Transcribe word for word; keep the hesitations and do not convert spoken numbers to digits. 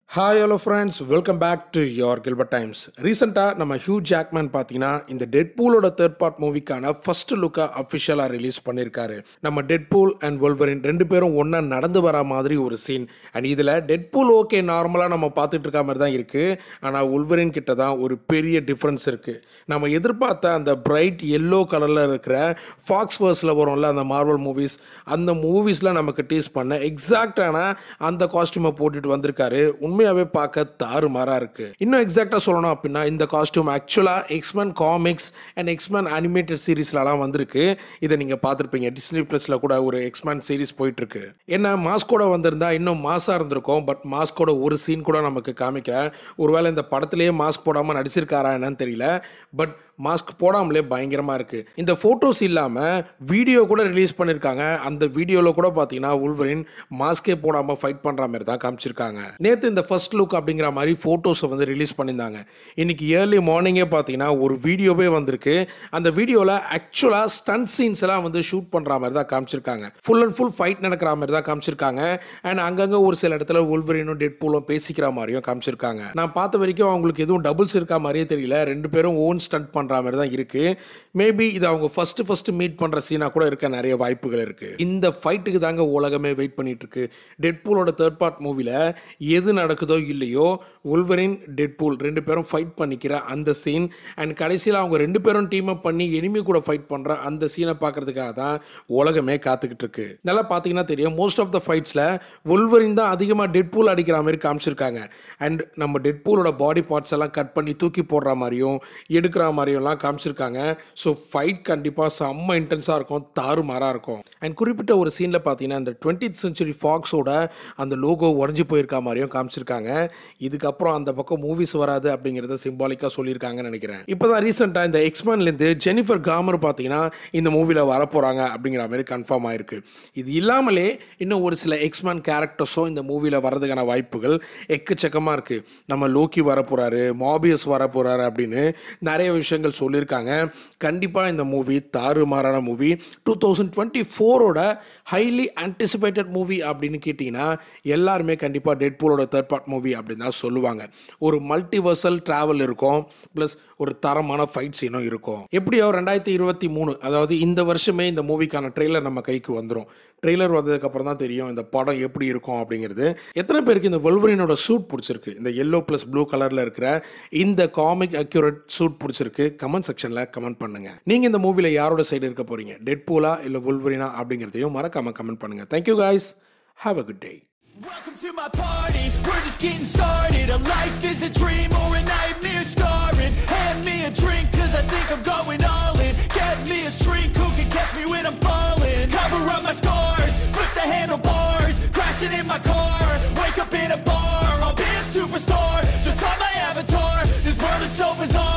Hi hello friends, welcome back to your Gilbert Times. Recently, நம்ம Hugh Jackman பார்த்தீங்கன்னா இந்த டெட்பூலோட தேர்ட் பார்ட் மூவிக்கான ஃபர்ஸ்ட் லுக்கை அஃபிஷியலாக ரிலீஸ் பண்ணியிருக்காரு. நம்ம டெட்பூல் அண்ட் வொல்வரின் ரெண்டு பேரும் ஒன்றா நடந்து வர மாதிரி ஒரு சீன். அண்ட் இதில் டெட்பூல் ஓகே நார்மலாக நம்ம பார்த்துட்டு இருக்க மாதிரி தான் இருக்குது. ஆனால் வொல்வரின் கிட்ட தான் ஒரு பெரிய டிஃப்ரென்ஸ் இருக்குது. நம்ம எதிர்பார்த்த அந்த பிரைட் எல்லோ கலரில் இருக்கிற ஃபாக்ஸ் வேர்ஸில் வரும்ல அந்த மார்வல் மூவிஸ், அந்த மூவிஸில் நமக்கு டீஸ் பண்ண எக்ஸாக்டான அந்த காஸ்டியூமை போட்டுட்டு வந்திருக்காரு. உண்மையாகவே பார்க்க தாறுமாறா இருக்கு. இன்னும் எக்ஸாக்டாக சொல்லணும் அப்படின்னா இந்த காஸ்டியூம் ஆக்சுவலாக X-Men comics and X-Men animated சீரீஸ்லாம் வந்திருக்கு. இதை நீங்கள் பார்த்துருப்பீங்க. டிஸ்னி ப்ளஸில் கூட ஒரு எக்ஸ்மேன் சீரீஸ் போயிட்டு இருக்கு. என்ன மாஸ்கோட வந்திருந்தா இன்னும் மாஸாக இருந்திருக்கும். பட் மாஸ்கோட ஒரு சீன் கூட நமக்கு காமிக்க, ஒருவேளை இந்த படத்திலேயே மாஸ்க் போடாமல் நடிச்சிருக்காரா என்னன்னு தெரியல. பட் மாஸ்க் போடாமலே பயங்கரமாக இருக்குது. இந்த ஃபோட்டோஸ் இல்லாமல் வீடியோ கூட ரிலீஸ் பண்ணியிருக்காங்க. அந்த வீடியோவில் கூட பார்த்தீங்கன்னா வொல்வரின் மாஸ்கே போடாமல் ஃபைட் பண்ணுற மாதிரி தான் காமிச்சிருக்காங்க. நேற்று இந்த ஃபர்ஸ்ட் லுக் அப்படிங்கிற மாதிரி ஃபோட்டோஸை வந்து ரிலீஸ் பண்ணியிருந்தாங்க. இன்னைக்கு ஏர்லி மார்னிங்கே பார்த்தீங்கன்னா ஒரு வீடியோவே வந்திருக்கு. அந்த வீடியோவில் ஆக்சுவலாக ஸ்டண்ட் சீன்ஸ் எல்லாம் வந்து ஷூட் பண்ணுற மாதிரி தான் காமிச்சிருக்காங்க. ஃபுல் அண்ட் ஃபுல் ஃபைட் நடக்கிற மாதிரி தான் காமிச்சிருக்காங்க. அண்ட் அங்கங்கே ஒரு சில இடத்துல வொல்வரினும் டெட்பூலும் பேசிக்கிற மாதிரியும் காமிச்சிருக்காங்க. நான் பார்த்த வரைக்கும் அவங்களுக்கு எதுவும் டபுள்ஸ் இருக்கா மாதிரியே தெரியல. ரெண்டு பேரும் ஓன் ஸ்டண்ட் பண்ணுற மாதிரி தான் இருக்கு. மேபி இது அவங்க ஃபர்ஸ்ட் ஃபர்ஸ்ட் மீட் பண்ற சீனா கூட இருக்க நிறைய வாய்ப்புகள் இருக்கு. இந்த ஃபைட்டுக்கு தாங்க உலகமே வெயிட் பண்ணிட்டு இருக்கு. டெட்பூலோட தேர்ட் பார்ட் மூவில எது நடக்குதோ இல்லையோ வொல்வரின் டெட்பூல் ரெண்டு பேரும் ஃபைட் பண்ணிக்கிற அந்த சீன் அண்ட் கடைசியில் அவங்க ரெண்டு பேரும் டீம் அப் பண்ணி எனிமி கூட ஃபைட் பண்ற அந்த சீனை பார்க்கறதுக்காக தான் உலகமே காத்துக்கிட்டு இருக்கு. நல்லா பார்த்தீங்கன்னா தெரியும், மோஸ்ட் ஆஃப் த ஃபைட்ஸ்ல வொல்வரின் தான் அதிகமாக டெட்பூல் அடிக்கிற மாதிரி காமிச்சிருக்காங்க. அண்ட் நம்ம டெட்பூலோட பாடி பார்ட்ஸ் எல்லாம் கட் பண்ணி தூக்கி போடுற மாதிரியும் எடுக்கிற மாதிரியும் எல்லாம் காமிச்சிருக்காங்க. ஸோ ஃபைட் கண்டிப்பாக செம்ம இன்டென்ஸாக இருக்கும், தாறுமாறாக இருக்கும். அண்ட் குறிப்பிட்ட ஒரு சீனில் பார்த்தீங்கன்னா இந்த டுவெண்ட்டித் சென்ச்சுரி ஃபாக்ஸோட அந்த லோகோ உடஞ்சி போயிருக்க மாதிரியும் காமிச்சிருக்காங்க. இதுக்கப்புறம் அந்த பக்கம் மூவிஸ் வராது அப்படிங்கிறத சிம்பாலிக்காக சொல்லியிருக்காங்கன்னு நினைக்கிறேன். இப்போ தான் ரீசெண்டாக இந்த எக்ஸ்மேன்லேருந்து ஜெனிஃபர் காமர் பார்த்தீங்கன்னா இந்த மூவியில் வரப்போகிறாங்க அப்படிங்கிற மாதிரி கன்ஃபார்ம் ஆயிருக்கு. இது இல்லாமலே இன்னும் ஒரு சில எக்ஸ்மேன் கேரக்டர்ஸும் இந்த மூவியில் வர்றதுக்கான வாய்ப்புகள் எக்கச்சக்கமாக இருக்குது. நம்ம லோக்கி வரப்போகிறாரு, மாபியஸ் வரப்போகிறாரு அப்படின்னு நிறைய விஷயங்கள் சொல்லியிருக்காங்க. கண்டிப்பாக இந்த மூவி தாறுமாறான மூவி. டூ தௌசண்ட் டுவெண்ட்டி ஃபோரோட ஹைலி ஆன்டிசிபேட்டட் மூவி அப்படின்னு கேட்டிங்கன்னா எல்லாருமே கண்டிப்பாக டெட்பூலோட தேர்ட் பார்ட் மூவி அப்படின்னு தான் சொல்லுவாங்க. ஒரு மல்டிவர்சல் ட்ராவல் இருக்கும், ப்ளஸ் ஒரு தரமான ஃபைட் சீனும் இருக்கும். எப்படியோ ரெண்டாயிரத்தி இருபத்தி மூணு அதாவது இந்த வருஷமே இந்த மூவிக்கான ட்ரெய்லர் நம்ம கைக்கு வந்துடும். ட்ரெய்லர் வந்ததுக்கப்புறம் தான் தெரியும் இந்த படம் எப்படி இருக்கும் அப்படிங்கிறது. எத்தனை பேருக்கு இந்த வொல்வரினோட சூட் பிடிச்சிருக்கு, இந்த எல்லோ ப்ளஸ் ப்ளூ கலரில் இருக்கிற இந்த காமிக் அக்யூரேட் சூட் பிடிச்சிருக்கு? கமெண்ட் செக்ஷனில் கமெண்ட் பண்ணுங்க. நீங்கள் இந்த மூவியில் யாரோட சைடு இருக்க போறீங்க, டெட்பூலா இல்லை வொல்வரினா அப்படிங்கிறதையும் மறக்காம கமெண்ட் பண்ணுங்க. Thank you guys, have a good day. Welcome to my party, we're just getting started. A life is a dream or a nightmare scarring. Hand me a drink cause I think I'm going all in. Get me a shrink who can catch me when I'm falling. Cover up my scars, flip the handlebars. Crashing in my car, wake up in a bar. I'll be a superstar, just on my avatar. This world is so bizarre.